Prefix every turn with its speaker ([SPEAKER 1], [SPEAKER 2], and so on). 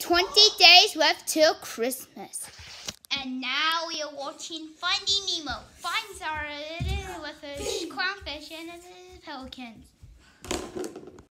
[SPEAKER 1] 20 days left till Christmas. And now we are watching Finding Nemo. Finds our with a clownfish and a pelican.